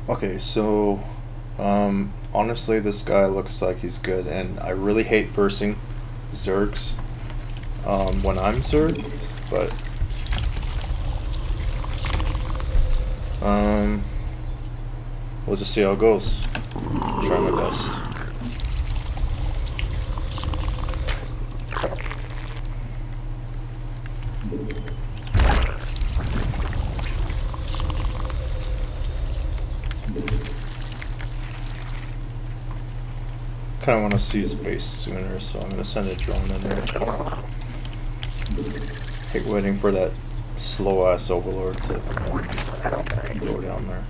Okay, so honestly, this guy looks like he's good, and I really hate versing Zergs when I'm Zerg, but we'll just see how it goes. Try my best. Kind of want to see his base sooner, so I'm gonna send a drone in there. Hate waiting for that slow ass overlord to go down there.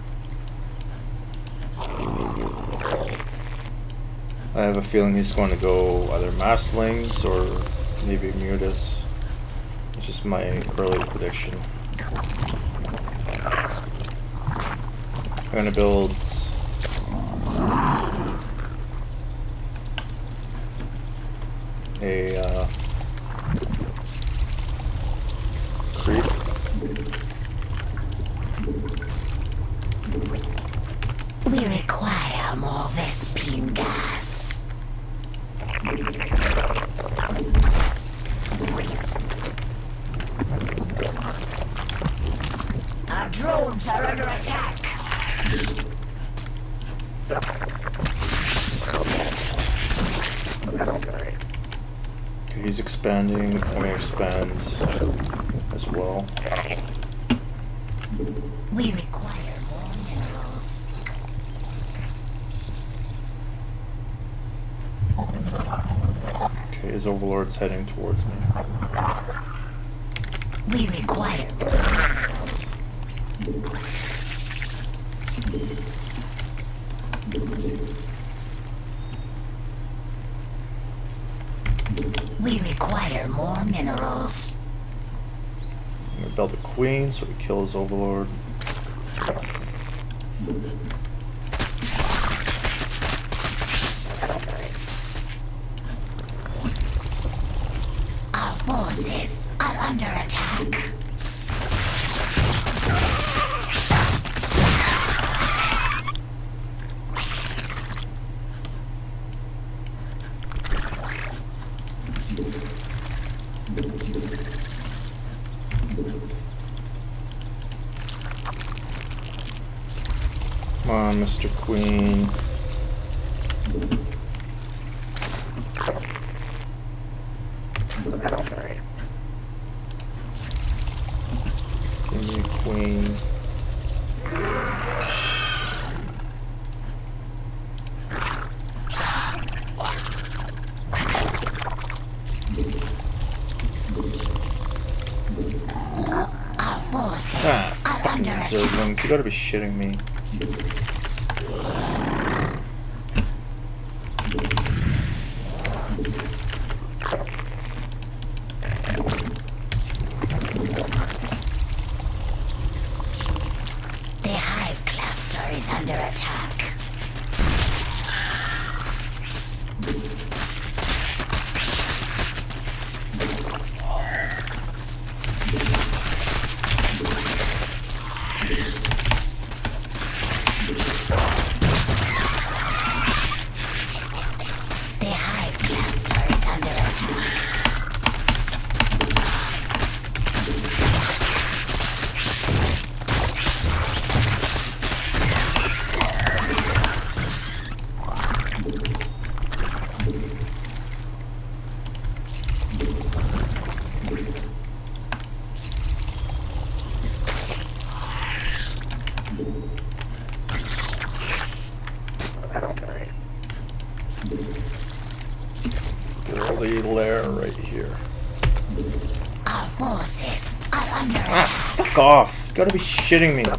I have a feeling he's going to go either Mastlings or maybe Mutus. It's just my early prediction. I'm gonna build a creep. We require more Vespene gas. Our drones are under attack. Okay, he's expanding. I'm gonna expand as well. We require more minerals. Okay, his overlord's heading towards me. We require more minerals. We require more minerals. I'm gonna build a queen so we kill his overlord. Our forces are under attack. Come on, Mr. Queen. Give me a queen. Our forces Ah, are under fucking attack. Zerglings. You gotta be shitting me. The hive cluster is under attack. The hive cluster is under attack. Early lair right here. Our forces are under Ah, attack. fuck off. You gotta be shitting me.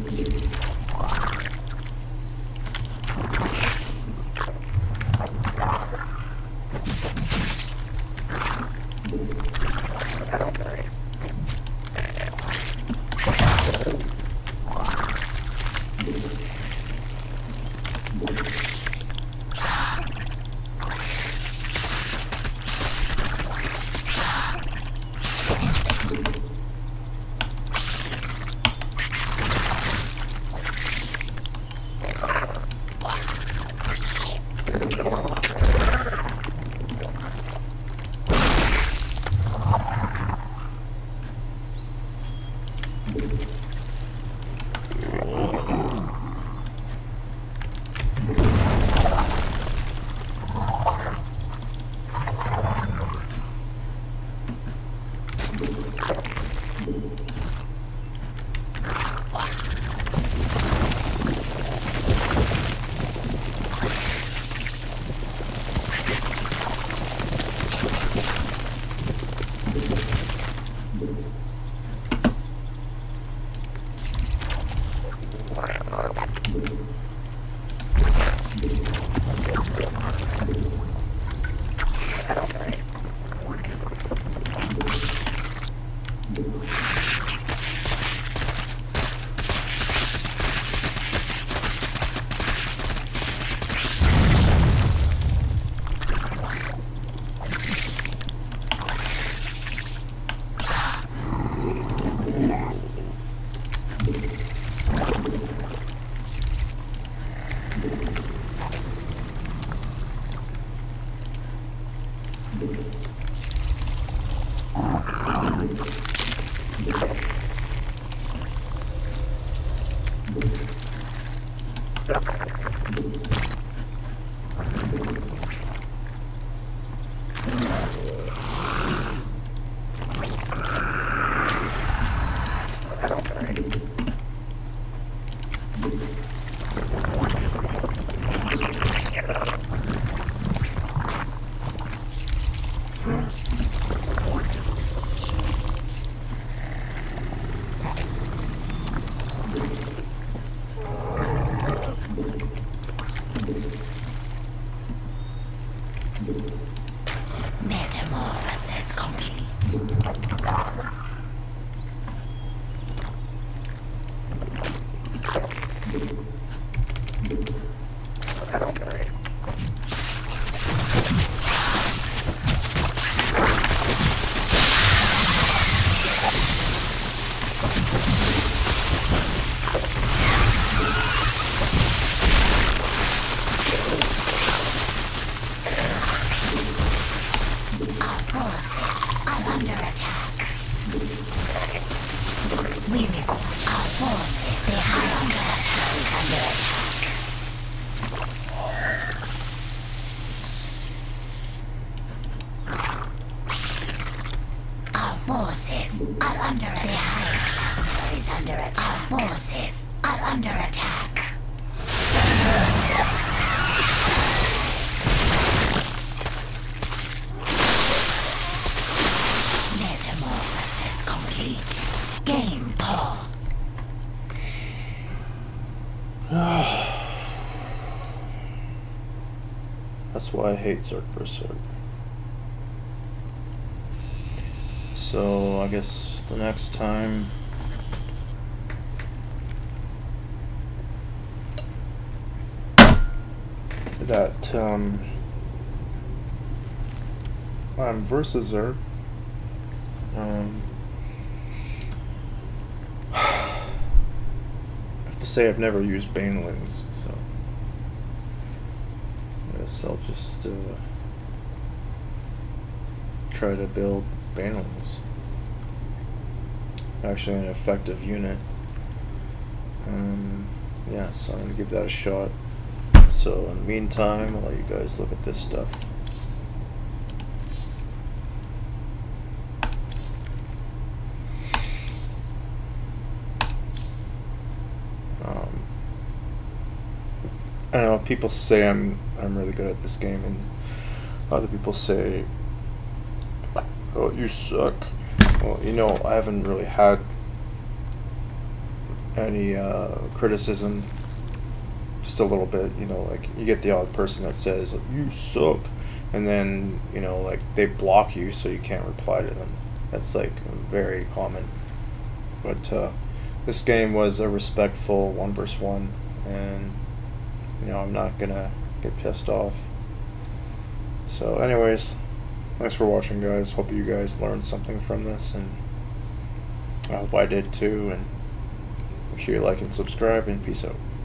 Metamorphosis complete. Our forces are under attack. We require our forces. The High Cluster is under attack. Our forces are under attack. The High Cluster is under attack. Our forces are under attack. Metamorphosis complete. Game paw. That's why I hate Zerg vs. Zerg. So I guess the next time that I'm versus Zerg, I have to say I've never used Banelings, so I guess I'll just try to build Banelings. Actually, an effective unit. Yeah, so I'm gonna give that a shot. So in the meantime, I'll let you guys look at this stuff. I don't know, people say I'm really good at this game, and other people say, oh, you suck. Well, you know, I haven't really had any criticism, just a little bit. You know, like you get the odd person that says you suck, and then you know like they block you so you can't reply to them. That's like very common. But this game was a respectful 1v1, and you know I'm not gonna get pissed off. So anyways, thanks for watching, guys. Hope you guys learned something from this, and I hope I did too, and make sure you like and subscribe, and peace out.